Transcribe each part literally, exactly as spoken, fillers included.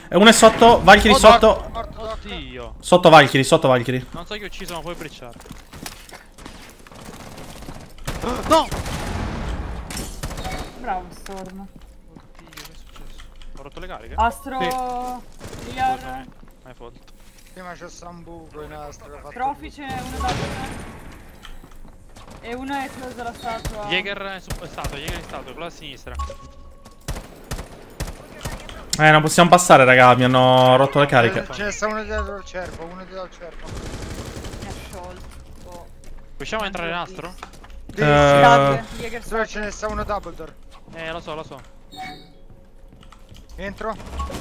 E uno è sotto, Valkyrie Oh, sotto. morto, morto, Oddio. Sotto Valkyrie, sotto Valkyrie. Non so chi ho ucciso, ma puoi bricciare. No! Bravo Storm. Oddio, che è successo? Ho rotto le cariche? Astro. Scusami, Liar. my fault. Prima c'è un buco in astro. Profi c'è uno da e uno è close alla statua. Jäger è, su- è stato, Jäger è stato, quello a sinistra. Eh, non possiamo passare, raga. Mi hanno rotto le cariche. Ce ne sta uno dietro il cervo, uno dietro il cervo. Mi ha sciolto. Riusciamo a entrare in astro? Sì, Eh, Scusate, Jäger Però sta- ce ne sta uno double door. Eh, lo so, lo so. Entro.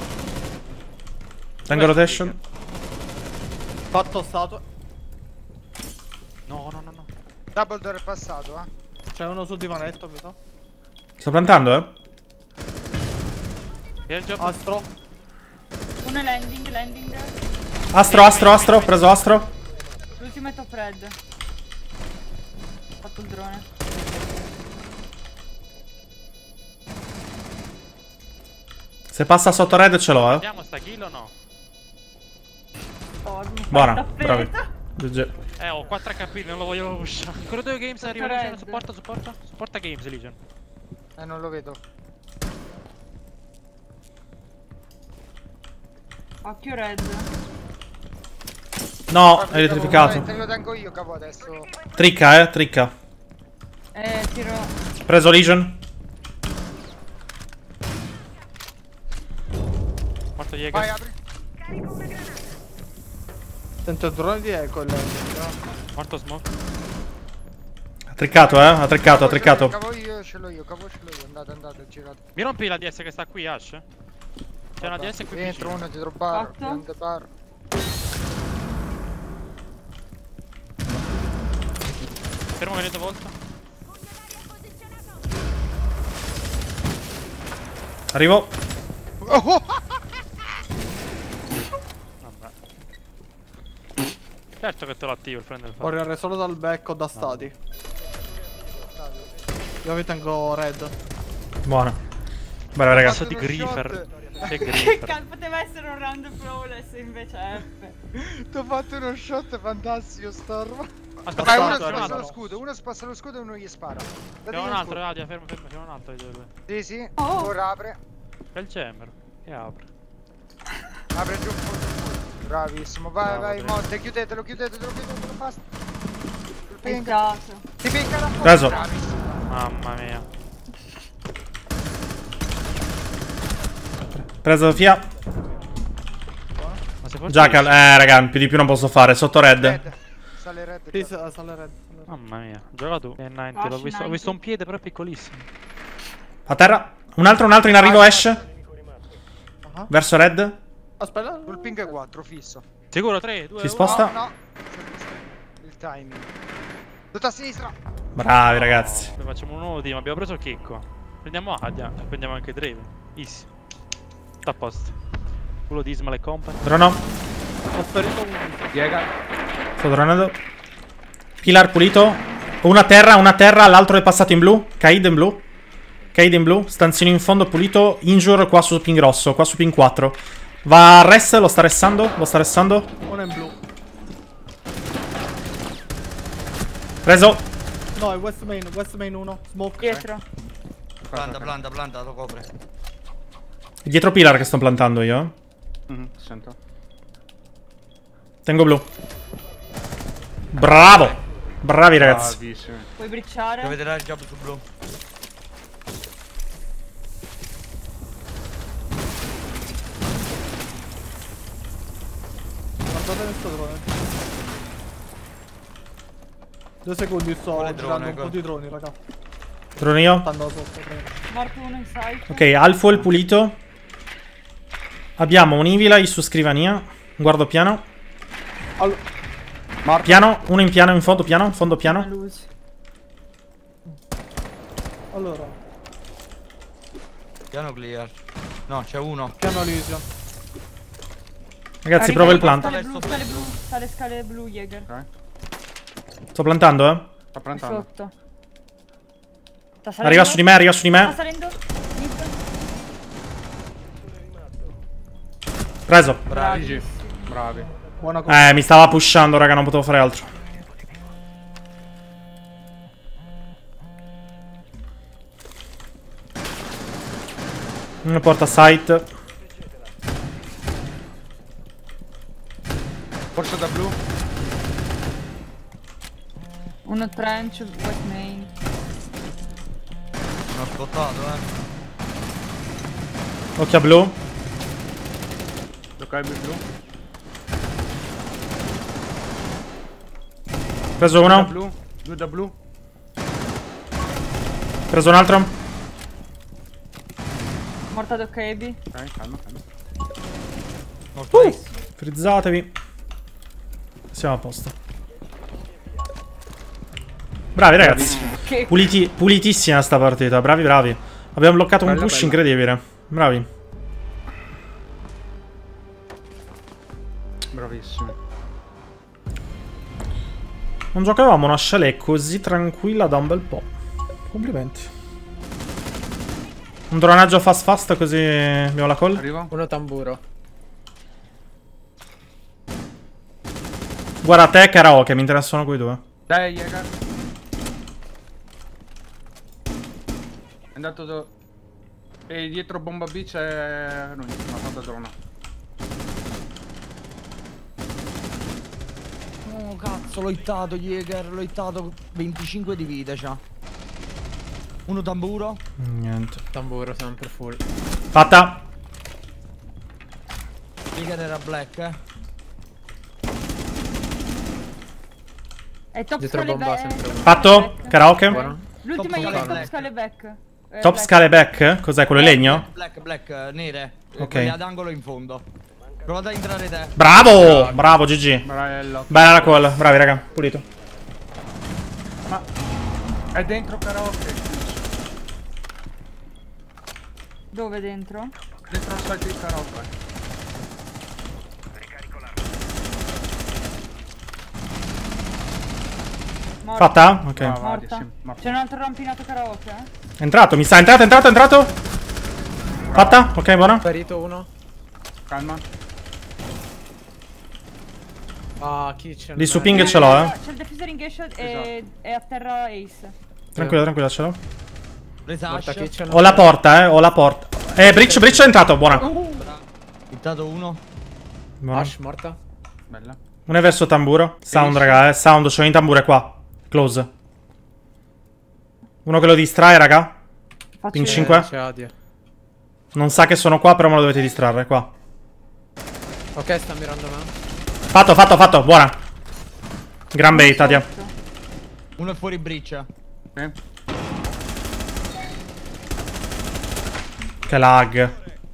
Tengo rotation. Fatto stato. No, no, no, no. Double door è passato, eh. C'è uno sul divanetto, mi sa. Sto plantando, eh. E il job? Astro. Uno è landing, landing. Astro, astro, astro. Ho preso astro. L'ultimo è top red. Ho fatto il drone. Se passa sotto red ce l'ho, eh. Andiamo sta kill o no? Oh, mi fa Buona, tappeto. bravi. G G. Eh, ho quattro H P, non lo voglio pushare. Ancora due games, arriva Red. Legion, supporta, supporta. Supporta games, Legion. Eh, non lo vedo. Occhio red. No, Guarda, è elettrificato. Te lo tengo io, capo, adesso. Tricca, eh, tricca. Eh, tiro. Preso Legion. Morto Jäger. Vai, apri. Sento il drone di eco. il landing. Morto smoke. Ha triccato, eh. Ha triccato, ha Capo, triccato. Capo io, ce l'ho io, capo ce l'ho io. Andate, andate, girate. Mi rompi la D S che sta qui, Ash? C'è una D S qui Entro vicino. uno dietro bar, Fatto. grande bar. Fermo venendo volta. Arrivo. Vabbè. Certo che te lo attivo il friend del fatto. Correre solo dal back o da stati. Io vi tengo red. Buona. Bravo, ragazzi. Cazzo di Griefer. Che Che Griefer. cazzo, poteva essere un round flawless invece F. Ti ho fatto uno shot fantastico, Storm. Aspetta, Vai, uno aspetta, c'è un spassa altro. lo scudo, uno spassa lo scudo e uno gli spara. C'è Dategli un lo altro, scudo. Radia, fermo, fermo, c'è un altro di due. Sì, sì, Oh. ora apre. C'è il chamber. Che apre. Apre giù un po'. Bravissimo, vai, Bravo, vai, Andrea. Monte, chiudetelo, chiudetelo, chiudetelo, basta. Sul ping. Esatto. Ti picca da fuori. Preso. Bravissimo. Mamma mia. Preso Fia. Ma se fosse Jackal. Eh, raga, più di più non posso fare. Sotto red. Red. Sale red. Sì, già. sa- sale red. sale red. Mamma mia. Gioca tu. E novanta, l'ho Ash visto, ho novanta. visto un piede però piccolissimo. A terra. Un altro, un altro in arrivo Ash. Ah. Verso red. Aspetta. Sul ping quattro, fisso. Sicuro? tre, due, Si uno. sposta. No, no. Il timing. Tutto a sinistra. Bravi, ragazzi. Noi facciamo un nuovo team, abbiamo preso Chicco. Prendiamo Adia e prendiamo anche Draven. Easy. Sta a posto. Quello di Ismael e company. Drono. Ho ferito uno. Sto dronando. Pilar pulito. Una a terra, una a terra. L'altro è passato in blu. Kaid in blu. Kaid in blu. Stanzino in fondo pulito. Injure qua su ping rosso. Qua su ping quattro. Va a res. Lo sta ressando. Lo sta ressando. Uno in blu. Preso. No, è West Main. West Main uno. Smoke. Dietro. Planta, planta, planta, lo copre. È dietro Pilar che sto plantando io. Mhm, sento. Tengo blu. Bravo. Bravi, ragazzi. Bravissimi. Puoi bricciare. Devo vedere il job su blu. Guardate questo drone. Due secondi sto Quale girando drone, un po' go? di droni, raga. Drono io. Stanno sotto. droni. Morto uno in site. Ok, Alfuel pulito. Abbiamo un Evilai su scrivania. Guardo piano. Allo- Morto. Piano. Uno in piano, in fondo piano. Fondo piano. Luce. Allora, Piano clear. No, c'è uno. piano Elysium. Ragazzi, Arriva provo il in plant. Scale blu, scale blu, scale scale blu, Jäger. Ok. Sto plantando, eh. Sto È plantando. sotto. Sta salendo. Arriva su di me, arriva su di Sta me. salendo. Mid. Preso. Bravi, G. Bravi. Buona cosa. Eh, mi stava pushando, raga, non potevo fare altro. Uno porta site. Forse da blu. Uno trench, white main. Non ho spottato, eh. Occhio a blu. Ok, blu. Preso Da uno. blu. Due da blu. Preso un altro. Morta da K B. Ok, calma, calma. Molto nice. Frizzatevi. Siamo a posto. Bravi ragazzi. Che Puliti, pulitissima sta partita. Bravi, bravi. Abbiamo bloccato un Bella, push bella. incredibile. Bravi. Bravissimi. Non giocavamo una chalet così tranquilla da un bel po'. Complimenti. Un dronaggio fast fast così abbiamo la call. Arrivo. Uno tamburo. Guarda te karaoke, mi interessano quei due. Dai, Jäger. È andato do... E dietro bomba B c'è... Non mi ha fatto drona. Oh cazzo, l'ho hittato Jäger, l'ho hittato. venticinque di vita c'ha. Uno tamburo. Niente. Tamburo sempre full. Fatta. Jäger era black, eh. è top Dietro scale bomba back. sempre uno. Fatto. Karaoke. Buono. L'ultima Top è scale top back. scale back. Eh, Top back. scale back. Cos'è quello in legno? Black, black, eh, nere. Ok. Quelle ad angolo in fondo. Provate a entrare te. Bravo. Bravo G G. Bravo. Bella la call. Bravi raga. Pulito. Ma... È dentro karaoke. Dove dentro? Dentro il site di karaoke. Morta. Fatta? Ok. Brava, Morta. sì, morta. C'è un altro rampinato karaoke? Eh? È entrato, mi sa. È entrato, è entrato, è entrato. Fatta? Ok, buona. Ferito uno. Calma. Ah, kitchen. Lì su ping ce l'ho, eh. C'è il diffuser in ghiaccio e Esatto. è a terra Ace. Tranquilla, tranquilla, ce l'ho. Resash. Morta kitchen. Ho la porta, eh. Ho la porta. Eh, Breach, Breach è entrato. Buona. Hittato uno. Buona. Ash morta. Bella. Uno è verso tamburo. Sound, raga, eh. Sound, c'ho in tamburo, è qua. Close. Uno che lo distrae, raga. Faccio In io. cinque. Eh, c'è Adia. Non sa che sono qua, però me lo dovete distrarre, qua. Ok, sta mirando me. Fatto, fatto, fatto. Buona. Gran bait, Adia. Uno è fuori breach. Ok. Che lag.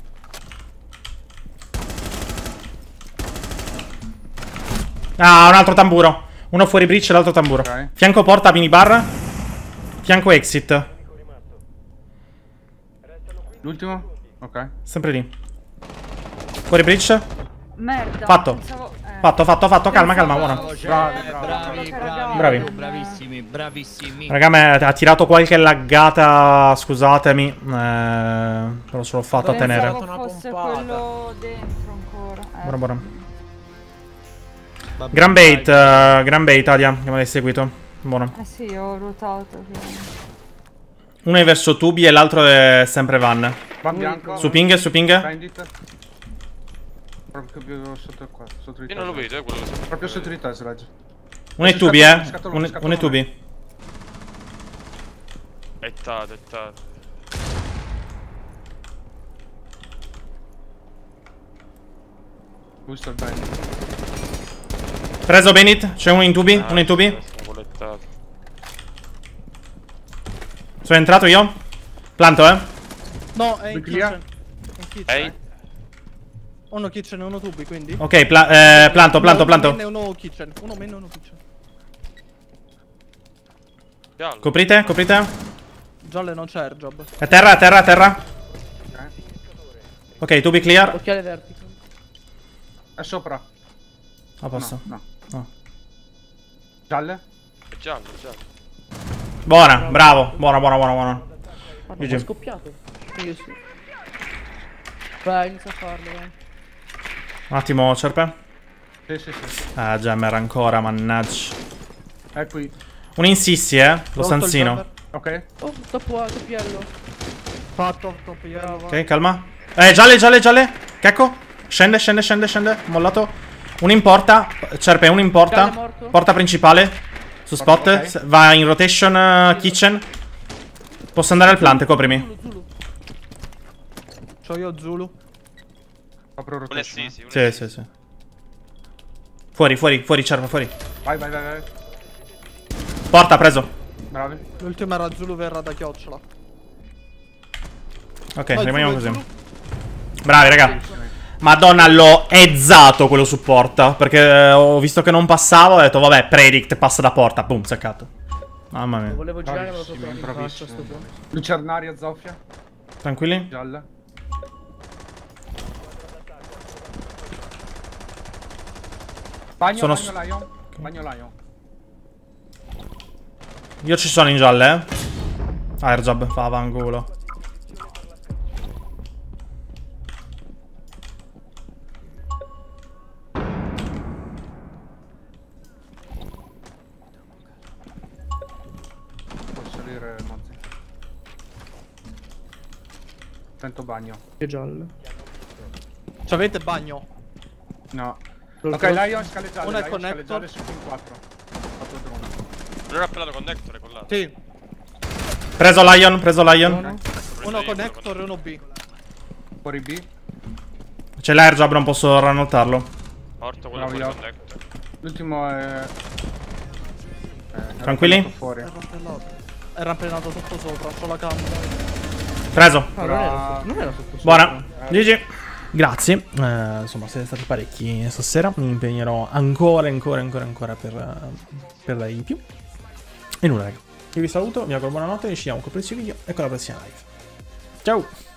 Ah, un altro tamburo. Uno fuori breach e l'altro tamburo. Ok. Fianco porta, minibar. Fianco exit. L'ultimo? Ok. Sempre lì. Fuori breach. Merda. Fatto. pensavo- eh. Fatto, fatto, fatto. Calma, calma, buona. Bravo, cioè, Bravi, bravi, bravi. bravi, Bravi. Bravissimi, bravissimi. Raga, me ha tirato qualche laggata. Scusatemi. Eh, però ce l'ho fatta a Pensavo tenere. una Pensavo fosse pompata. quello dentro ancora. Eh. Buona, buona. Vabbè, Gran bait, dai. eh, gran bait, Adia. Che me l'hai seguito. Buono. Eh sì, ho ruotato. quindi. Uno è verso tubi e l'altro è sempre van. Van bianco. Su ping, su ping. Bandit. Proprio più sotto qua. Sotto di Io te. non lo vedo, eh, quello che sta. Proprio sotto di te, Sledge. Uno è Scatolone, tubi, eh. scatolone, Uno uno è scatolone. tubi. È tato, è tato. Giusto il bandit. Preso Benit. C'è uno in tubi. Ah, Uno in tubi. sono volettato. Sono entrato io. Planto, eh. No, è in Quick clear. kitchen. In kitchen. Ehi, Uno kitchen e uno tubi, quindi. Ok, pla- eh, planto, planto, Uno planto. main e uno kitchen. Uno main e uno kitchen. giallo. Coprite, coprite. Gialle non c'è airjob. È terra, è terra, è terra. Ok. Ok, tubi clear. Occhiale vertical. È sopra. A posto. No, no. No. Gialle? È giallo, è giallo. Buona, bravo. Buona, buona, buona, buona. Guarda, G G. ho scoppiato. Io sì. Vai, inizia a farlo, vai. Un attimo, Cerpe. Sì, sì, sì. Ah, Jammer ancora, mannaggia. È qui. Un insissi, eh. Lo Rotto il stanzino. jammer. Ok. Oh, top A, top yellow. Fatto, top yellow. Ok, calma. Eh, gialle, gialle, gialle. Checco. Scende, scende, scende, scende. Mollato. Uno in porta. Cerpe, uno in Gialle porta. morto. Porta principale. Su spot. Ok. S- Va in rotation uh, kitchen. Posso andare al plant, coprimi. Zulu, Zulu. C'ho io Zulu. Apro Un rotation. S, sì, un Sì, S. sì, sì. Fuori, fuori, fuori, Cerpe, fuori. Vai, vai, vai, vai. Porta, preso. Bravi. L'ultima era Zulu verrà da chiocciola. Ok, Vai, rimaniamo Zulu, così. Zulu. Bravi, raga. Madonna, l'ho ezzato quello su porta. Perché eh, ho visto che non passavo. Ho detto, vabbè, predict, passa da porta. Boom, seccato. Mamma mia. Volevo girare, ma lo so Bravissimo, in faccia a bravissimo. sto punto. Lucernaria, Zoffia. Tranquilli? Gialla. Bagno, Sono bagno s- Lion. Bagno Lion. Io ci sono in gialle, eh. Airjob, fa vangulo. Puoi salire, Mazzi. Attento bagno. Che giallo. C'avete bagno? No. Lo Ok, cross- Lion scale gialle. Uno è Lion connector. scale gialle su Team quattro. Fatto il drone. Non era appellato connector, è collato. Sì. Preso Lion, preso Lion. Uno Uno connector e uno B. Fuori B. C'è l'airjob, non posso rannottarlo. Porto quello Bravo, fuori io. connector. L'ultimo è... Eh, era Tranquilli? fatto Fuori. Era rampenato. Era rampenato sotto sopra, c'ho la camera. Preso. Ah, non era sotto, non era sotto Buona. sopra. G G. Grazie. Eh, insomma, siete stati parecchi stasera. Mi impegnerò ancora, ancora, ancora, ancora per, eh, per dare di più. E nulla, raga. Io vi saluto, vi auguro buonanotte. Ci vediamo con il prossimo video e con la prossima live. Ciao.